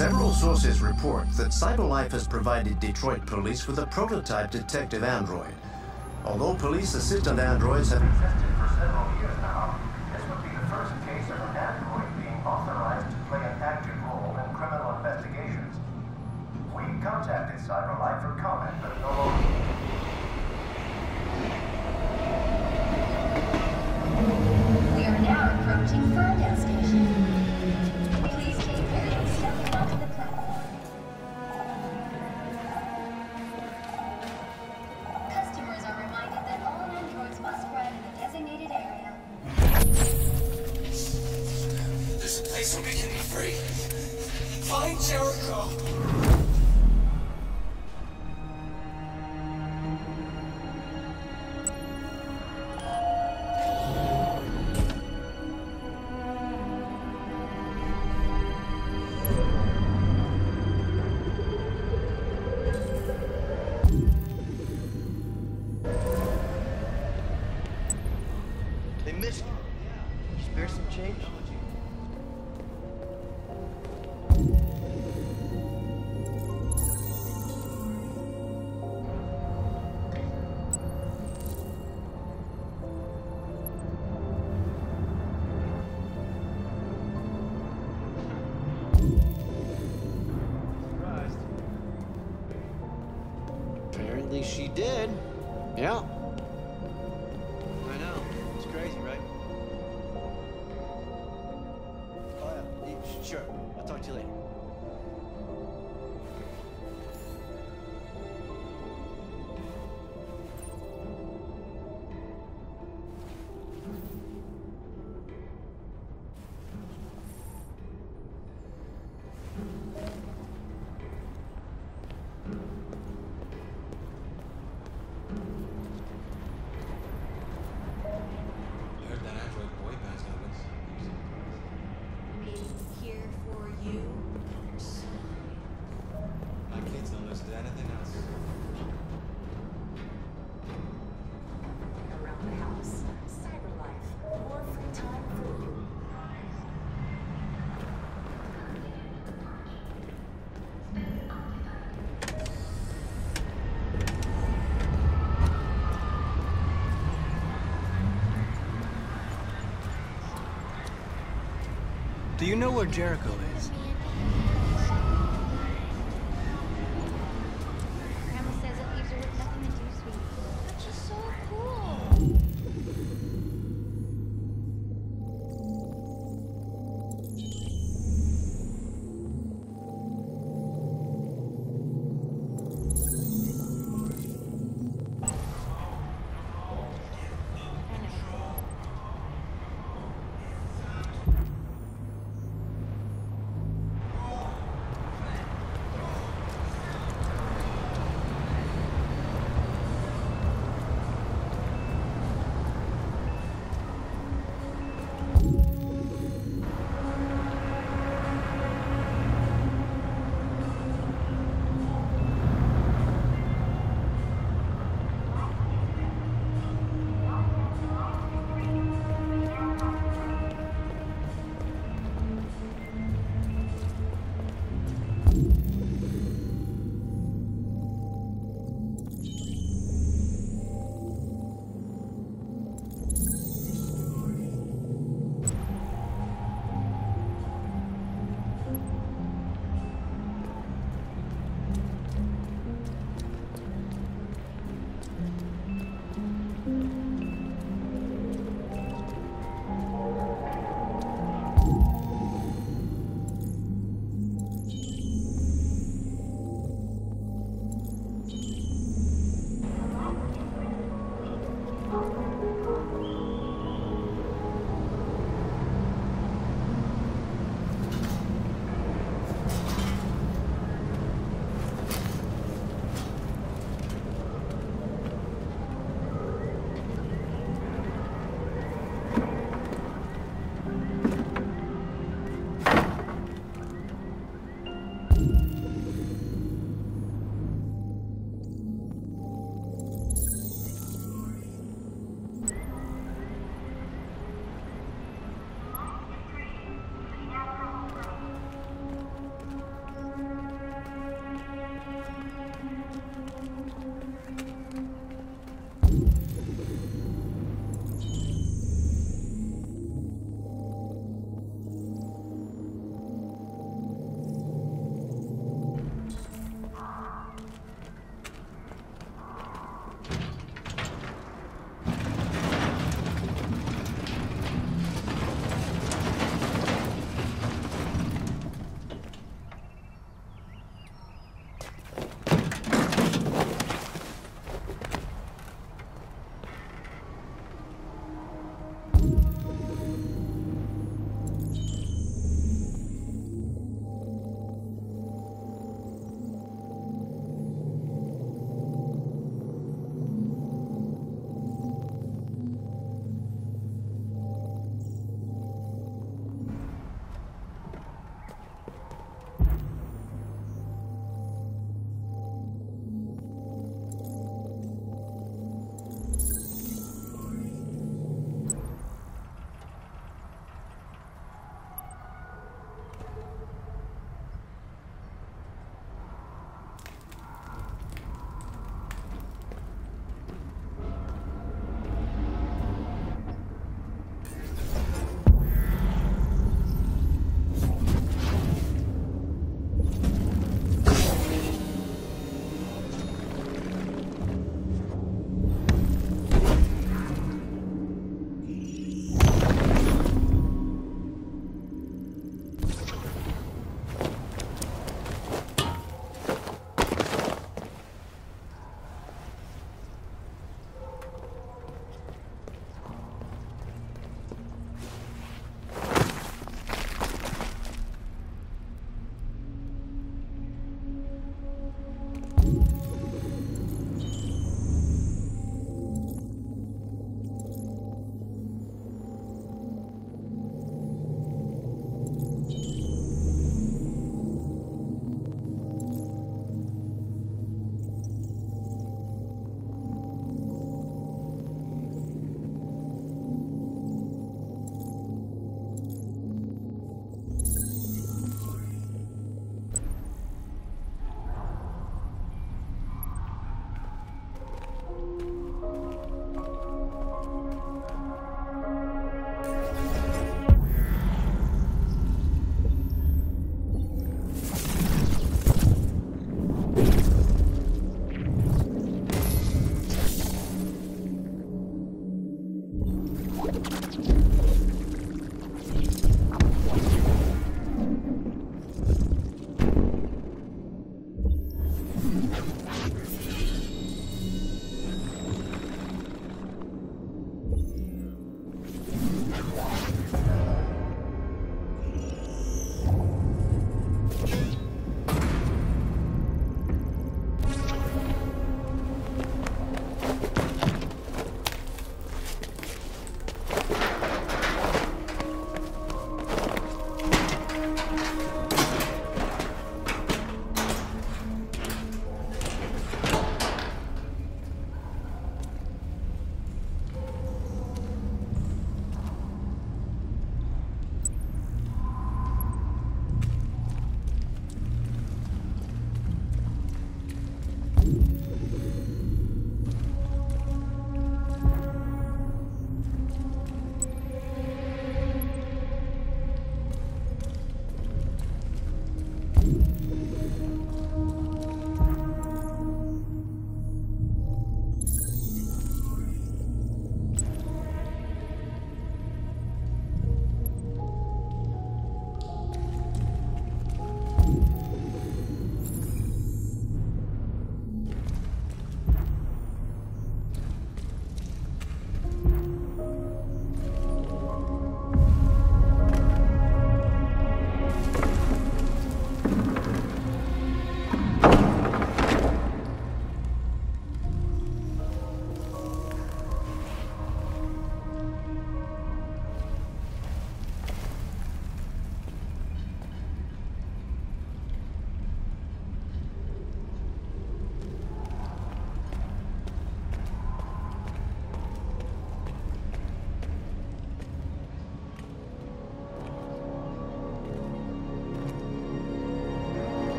Several sources report that CyberLife has provided Detroit police with a prototype detective android. Although police assistant androids have existed for several years now, this would be the first case of an android being authorized to play an active role in criminal investigations. We contacted CyberLife for comment, but no longer. We are now approaching Ferndale Station. Please take care when stepping onto the platform. Customers are reminded that all androids must ride in the designated area. There's a place where we can be free. Find Jericho! They missed you. Spare some change? Surprised. Apparently she did. Yeah. I know. It's crazy, right? Oh, yeah. Sure. I'll talk to you later. I heard that android boy band's gonna win some music. Me here for you. My kids don't listen to anything else. Around the house. CyberLife. More free time for you. Do you know where Jericho is? Grandma says it leaves her with nothing to do, sweetie. That's just so cool.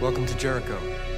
Welcome to Jericho.